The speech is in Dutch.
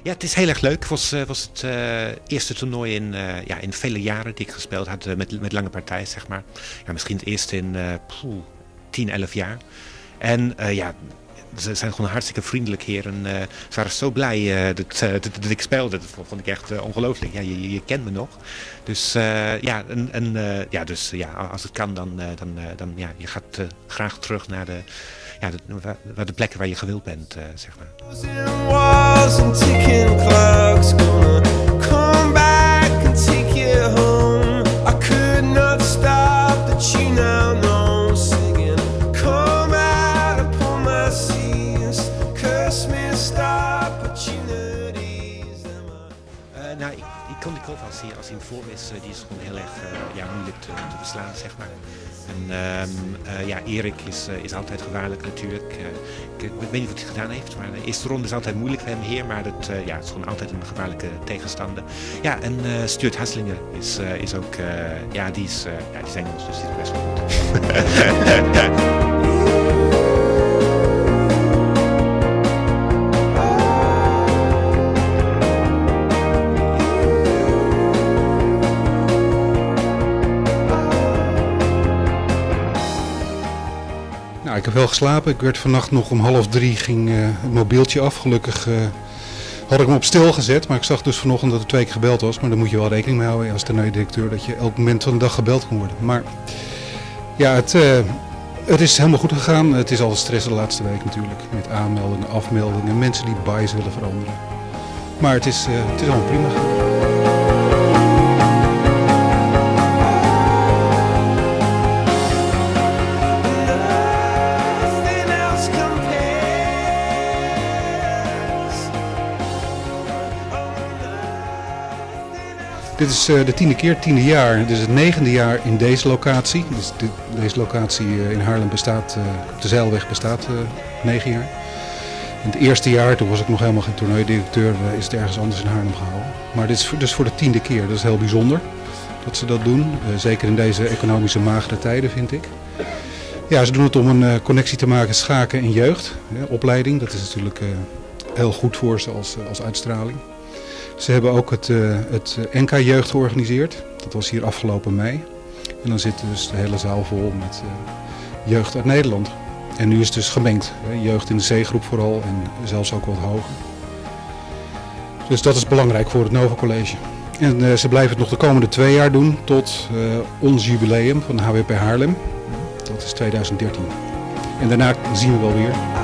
Ja, het is heel erg leuk. Het was het eerste toernooi in vele jaren die ik gespeeld had met lange partijen, zeg maar. Ja, misschien het eerste in 10, 11 jaar. En ze zijn gewoon hartstikke vriendelijk hier. En ze waren zo blij dat ik speelde. Dat vond ik echt ongelooflijk. Ja, je kent me nog. Dus als het kan, dan je gaat graag terug naar de plekken waar je gewild bent, zeg maar. Ik kon die golf als hij in vorm is, die is gewoon heel erg moeilijk te verslaan, zeg maar. En Erik is altijd gevaarlijk natuurlijk. Ik weet niet wat hij gedaan heeft, maar de eerste ronde is altijd moeilijk voor hem hier, maar het is gewoon altijd een gevaarlijke tegenstander. Ja, en Stuart Haslinger is ook, die is Engels, dus die is best wel goed. Nou, ik heb wel geslapen. Ik werd vannacht nog om 2:30 ging het mobieltje af. Gelukkig had ik hem op stil gezet. Maar ik zag dus vanochtend dat er 2 keer gebeld was. Maar daar moet je wel rekening mee houden als toernooidirecteur. Dat je elk moment van de dag gebeld kan worden. Maar ja, het is helemaal goed gegaan. Het is altijd stress de laatste week natuurlijk. Met aanmeldingen, afmeldingen, mensen die buys willen veranderen. Maar het is allemaal prima gegaan. Dit is de 10e keer, het 10e jaar. Dit is het 9e jaar in deze locatie. Dus deze locatie in Haarlem bestaat, op de Zeilweg bestaat 9 jaar. In het eerste jaar, toen was ik nog helemaal geen toernooidirecteur, is het ergens anders in Haarlem gehouden. Maar dit is dus voor de 10e keer. Dat is heel bijzonder dat ze dat doen. Zeker in deze economische magere tijden, vind ik. Ja, ze doen het om een connectie te maken schaken en jeugd. Opleiding, dat is natuurlijk heel goed voor ze als uitstraling. Ze hebben ook het NK-jeugd georganiseerd. Dat was hier afgelopen mei. En dan zit dus de hele zaal vol met jeugd uit Nederland. En nu is het dus gemengd. Jeugd in de C-groep vooral en zelfs ook wat hoger. Dus dat is belangrijk voor het Nova College. En ze blijven het nog de komende 2 jaar doen tot ons jubileum van HWP Haarlem. Dat is 2013. En daarna zien we wel weer.